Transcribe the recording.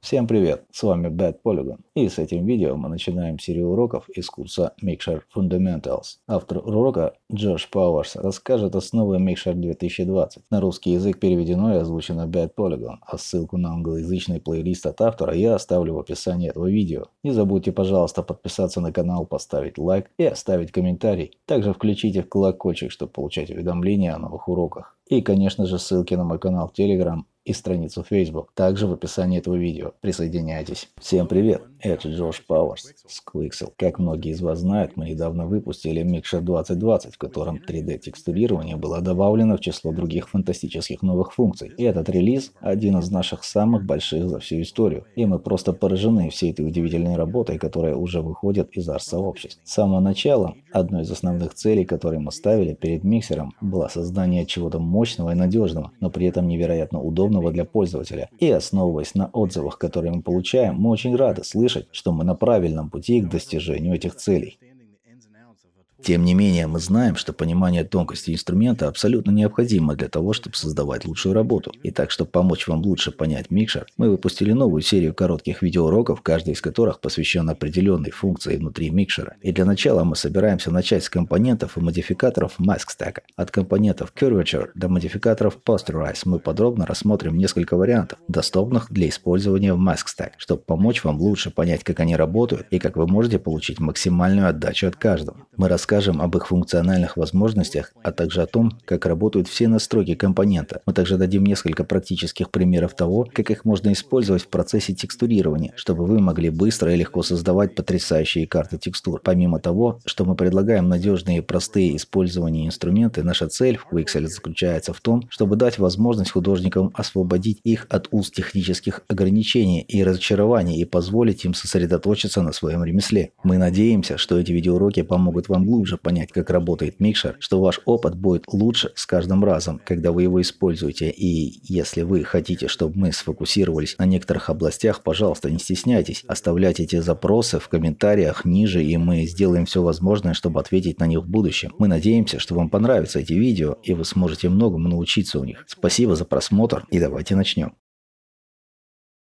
Всем привет, с вами Bad Polygon, и с этим видео мы начинаем серию уроков из курса Mixer Fundamentals. Автор урока Джош Пауэрс расскажет основы Mixer 2020. На русский язык переведено и озвучено Bad Polygon, а ссылку на англоязычный плейлист от автора я оставлю в описании этого видео. Не забудьте, пожалуйста, подписаться на канал, поставить лайк и оставить комментарий. Также включите колокольчик, чтобы получать уведомления о новых уроках. И, конечно же, ссылки на мой канал в Telegram и страницу Facebook, также в описании этого видео. Присоединяйтесь. Всем привет, это Джош Пауэрс с Quixel. Как многие из вас знают, мы недавно выпустили Mixer 2020, в котором 3D-текстурирование было добавлено в число других фантастических новых функций. И этот релиз – один из наших самых больших за всю историю. И мы просто поражены всей этой удивительной работой, которая уже выходит из арт-сообществ. С самого начала, одной из основных целей, которые мы ставили перед миксером, было создание чего-то мощного и надежного, но при этом невероятно удобного для пользователя. И основываясь на отзывах, которые мы получаем, мы очень рады слышать, что мы на правильном пути к достижению этих целей. Тем не менее, мы знаем, что понимание тонкостей инструмента абсолютно необходимо для того, чтобы создавать лучшую работу. И так, чтобы помочь вам лучше понять микшер, мы выпустили новую серию коротких видеоуроков, каждый из которых посвящен определенной функции внутри микшера. И для начала мы собираемся начать с компонентов и модификаторов Mask Stack. От компонентов Curvature до модификаторов Posterize мы подробно рассмотрим несколько вариантов, доступных для использования в Mask Stack, чтобы помочь вам лучше понять, как они работают и как вы можете получить максимальную отдачу от каждого. Мы расскажем об их функциональных возможностях, а также о том, как работают все настройки компонента. Мы также дадим несколько практических примеров того, как их можно использовать в процессе текстурирования, чтобы вы могли быстро и легко создавать потрясающие карты текстур. Помимо того, что мы предлагаем надежные и простые использования инструменты, наша цель в Quixel заключается в том, чтобы дать возможность художникам освободить их от уз технических ограничений и разочарований и позволить им сосредоточиться на своем ремесле. Мы надеемся, что эти видеоуроки помогут вам глубже понять, как работает микшер, что ваш опыт будет лучше с каждым разом, когда вы его используете. И если вы хотите, чтобы мы сфокусировались на некоторых областях, пожалуйста, не стесняйтесь. Оставляйте эти запросы в комментариях ниже, и мы сделаем все возможное, чтобы ответить на них в будущем. Мы надеемся, что вам понравятся эти видео, и вы сможете многому научиться у них. Спасибо за просмотр, и давайте начнем.